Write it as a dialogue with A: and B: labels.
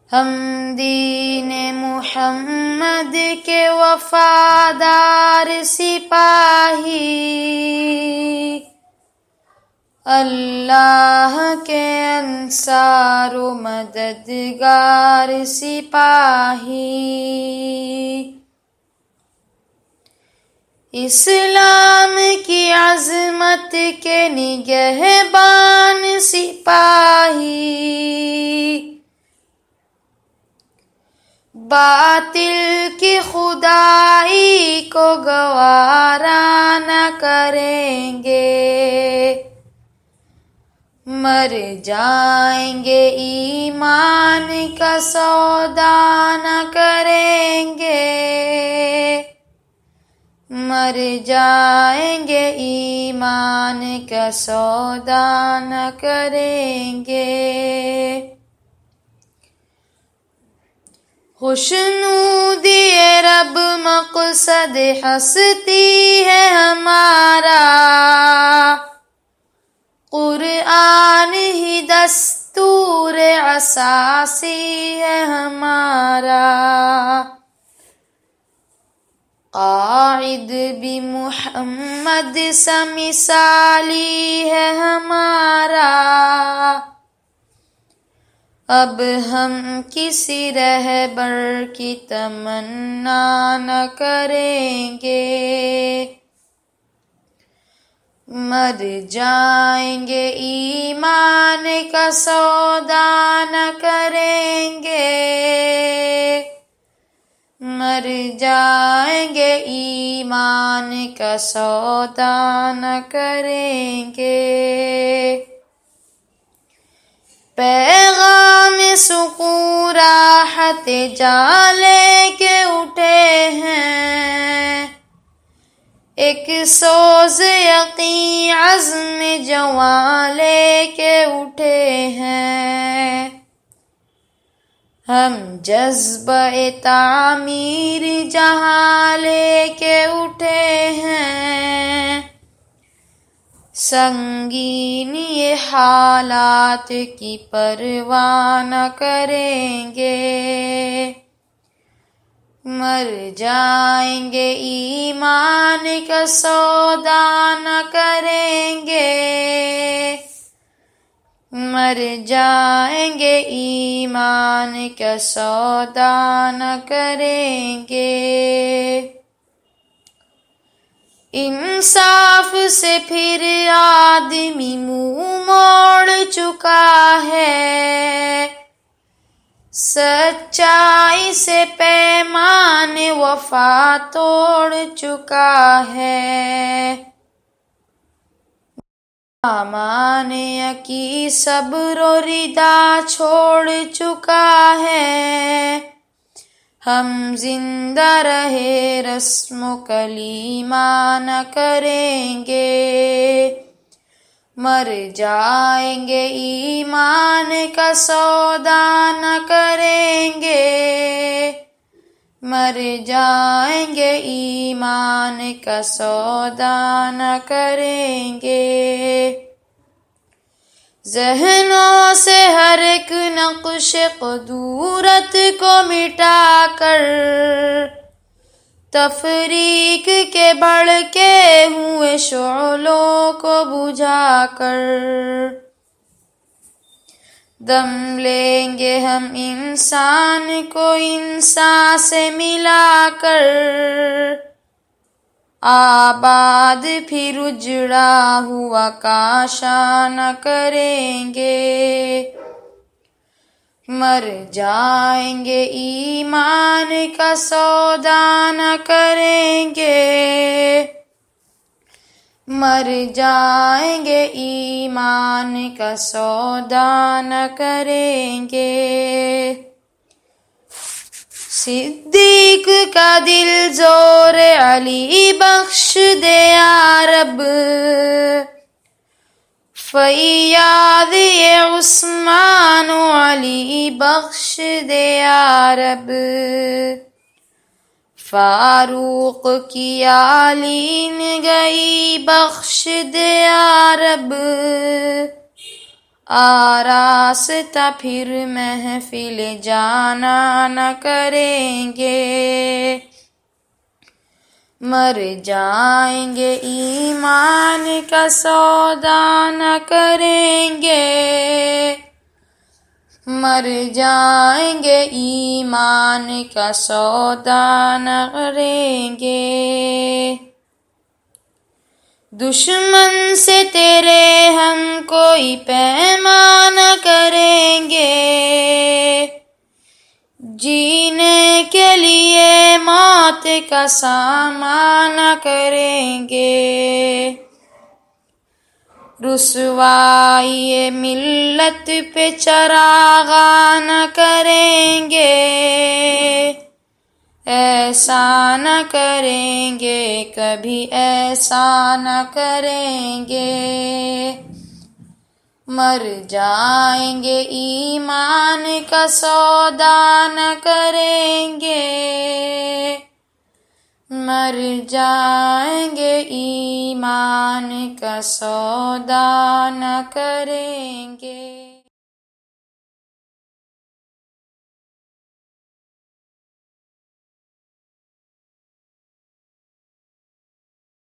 A: ہم دین محمد کے وفادار سپاہی، اللہ کے انصار و مددگار سپاہی، اسلام کی عظمت کے نگہبان سپاہی، باطل کی خدائی کو گوارا نہ کریں گے، مر جائیں گے ایمان کا سودا نہ کریں گے، مر جائیں گے ایمان کا سودا نہ کریں گے۔ خوشنودی رب مقصد ہستی ہے ہمارا، قرآن ہی دستور اساسی ہے ہمارا، قائد بھی محمد سا مثالی ہے ہمارا، اب ہم کسی رہبر کی تمنا نہ کریں گے، مر جائیں گے ایمان کا سودا نہ کریں گے، مر جائیں گے ایمان کا سودا نہ کریں گے۔ پیغام سکون راحت جاں لے کے اٹھے ہیں، ایک سوز یقین عزم جواں لے کے اٹھے ہیں، ہم جذبہ تعمیر جہاں لے کے اٹھے ہیں، سنگینی حالات کی پرواہ نہ کریں گے، مر جائیں گے ایمان کا سودا نہ کریں گے، مر جائیں گے ایمان کا سودا نہ کریں گے۔ انصاف سے پھر آدمی منہ موڑ چکا ہے، سچائی سے پیمان وفا توڑ چکا ہے، دامان کی صبر و ردا چھوڑ چکا ہے، ہم زندہ رہے رسم و کلیمہ نہ کریں گے، مر جائیں گے ایمان کا سودا نہ کریں گے، مر جائیں گے ایمان کا سودا نہ کریں گے۔ ذہنوں سے ہر ایک نقش قدورت کو مٹا کر، تفریق کے بھڑکے ہوئے شعلوں کو بجھا کر، دم لیں گے ہم انسان کو انسان سے ملا کر، آباد پھر اجڑا ہوا کاشا نہ کریں گے، مر جائیں گے ایمان کا سودا نہ کریں گے، مر جائیں گے ایمان کا سودا نہ کریں گے۔ صدیق کا دل زور علی بخش دے یا رب، فیاض عثمان و علی بخش دے یا رب، فاروق کی عالین گئی بخش دے یا رب، آراستہ پھر محفل جانا نہ کریں گے، مر جائیں گے ایمان کا سودا نہ کریں گے، مر جائیں گے ایمان کا سودا نہ کریں گے۔ دشمن سے تیرے ہم کوئی پیمان نہ کریں گے، جینے کے لیے موت کا سامان کریں گے، رسوائی ملت پہ چراغاں نہ کریں گے، ایسا نہ کریں گے، کبھی ایسا نہ کریں گے، مر جائیں گے ایمان کا سودا نہ کریں گے، مر جائیں گے ایمان کا سودا نہ کریں گے۔